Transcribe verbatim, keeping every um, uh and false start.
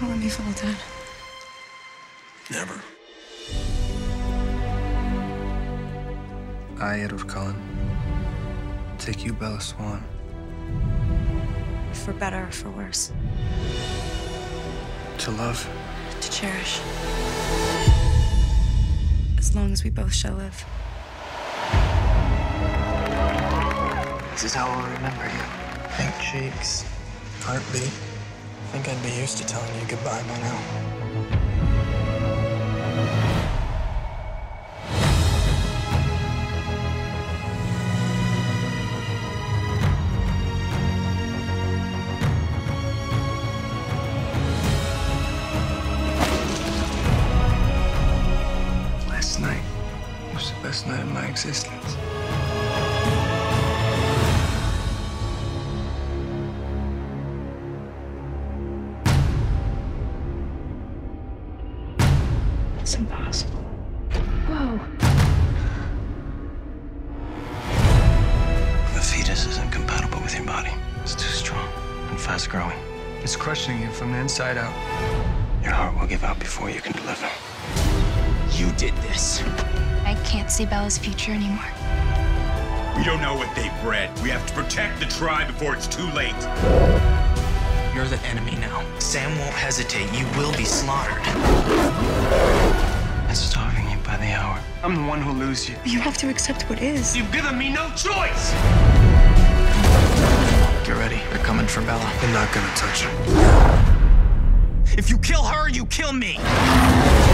Don't let me fall dead. Never. I, Edward Cullen, take you, Bella Swan. For better or for worse. To love. To cherish. As long as we both shall live. This is how I'll remember you. Pink cheeks, heartbeat. I think I'd be used to telling you goodbye by now. Last night was the best night of my existence. It's impossible. Whoa. The fetus isn't compatible with your body. It's too strong and fast growing. It's crushing you from the inside out. Your heart will give out before you can deliver. You did this. I can't see Bella's future anymore. We don't know what they bred. We have to protect the tribe before it's too late. You're the enemy now. Sam won't hesitate. You will be slaughtered. It's starving you by the hour. I'm the one who'll lose you. You have to accept what is. You've given me no choice! Get ready. They're coming for Bella. They're not gonna touch her. If you kill her, you kill me.